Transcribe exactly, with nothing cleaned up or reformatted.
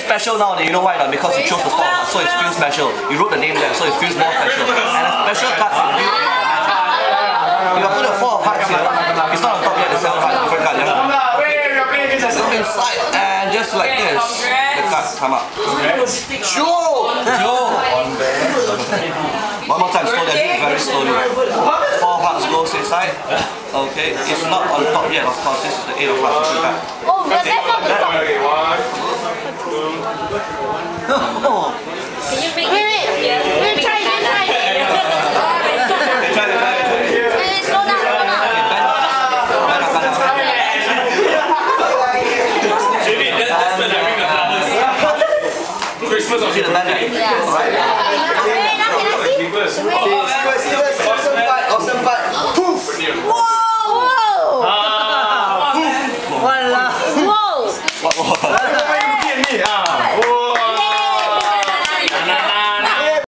special now, you know why not? Because you chose the four, so it feels special. You wrote the name there, so it feels more special. And a special card for you. If I put a four of hearts here, it's not on top yet, the seven of hearts, different card, yeah? Look inside, and just like this, the cards come up. Joe! Joe! One more time, slow down, very slowly. Four hearts goes inside. Okay, it's not on top yet, of course, this is the eight of hearts. Oh, that's not the top. Can you bring it? Wait, wait. We'll try it, we'll try it. Try it, try it. Wait, slow down, slow down. Christmas of See the band, right? Yeah. Wait, now can I see?